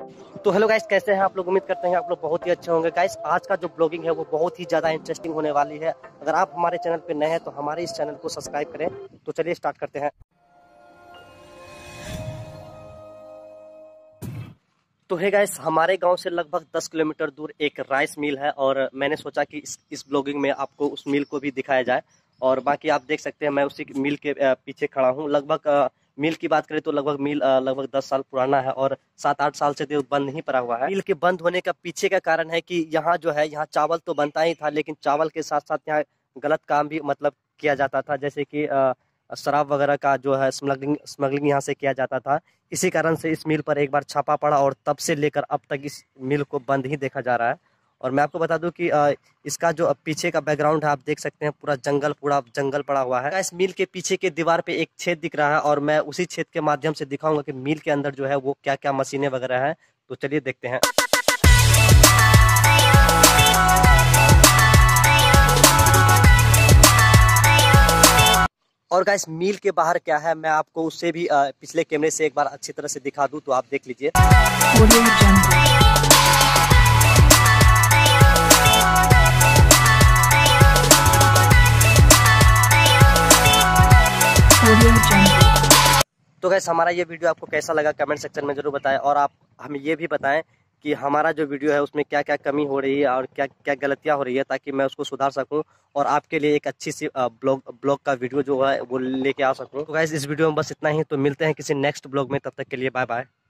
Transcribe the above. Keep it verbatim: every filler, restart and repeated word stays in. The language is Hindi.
तो हेलो गाइस, कैसे हैं आप लोग। उम्मीद करते हैं आप लोग बहुत ही अच्छे होंगे। गाइस, आज का जो ब्लॉगिंग है वो बहुत ही ज़्यादा इंटरेस्टिंग होने वाली है। अगर आप हमारे चैनल पे नए हैं तो हमारे इस चैनल को सब्सक्राइब करें। तो चलिए स्टार्ट करते हैं। तो है गाइस, हमारे गांव से लगभग दस किलोमीटर दूर एक राइस मिल है और मैंने सोचा कि इस इस ब्लॉगिंग में आपको उस मिल को भी दिखाया जाए। और बाकी आप देख सकते हैं मैं उसी मिल के अ, पीछे खड़ा हूँ। लगभग अ, मिल की बात करें तो लगभग मिल अ, लगभग दस साल पुराना है और सात आठ साल से तो बंद नहीं पड़ा हुआ है। मिल के बंद होने का पीछे का कारण है कि यहाँ जो है, यहाँ चावल तो बनता ही था, लेकिन चावल के साथ साथ यहाँ गलत काम भी मतलब किया जाता था। जैसे कि अ, शराब वगैरह का जो है स्मगलिंग स्मगलिंग यहाँ से किया जाता था। इसी कारण से इस मिल पर एक बार छापा पड़ा और तब से लेकर अब तक इस मिल को बंद ही देखा जा रहा है। और मैं आपको बता दूं कि अ, इसका जो पीछे का बैकग्राउंड है, आप देख सकते हैं पूरा जंगल पूरा जंगल पड़ा हुआ है। इस मिल के पीछे के दीवार पे एक छेद दिख रहा है और मैं उसी छेद के माध्यम से दिखाऊंगा कि मिल के अंदर जो है वो क्या क्या मशीनें वगैरह हैं। तो चलिए देखते हैं। और गाइस, मिल के बाहर क्या है मैं आपको उससे भी अ, पिछले कैमरे से एक बार अच्छी तरह से दिखा दूं, तो आप देख लीजिए। तो गाइस, हमारा ये वीडियो आपको कैसा लगा कमेंट सेक्शन में जरूर बताएं। और आप हमें ये भी बताएं कि हमारा जो वीडियो है उसमें क्या क्या कमी हो रही है और क्या क्या गलतियां हो रही है, ताकि मैं उसको सुधार सकूं और आपके लिए एक अच्छी सी ब्लॉग ब्लॉग का वीडियो जो है वो लेके आ सकूं। तो गाइस, इस वीडियो में बस इतना ही। तो मिलते हैं किसी नेक्स्ट ब्लॉग में, तब तक के लिए बाय बाय।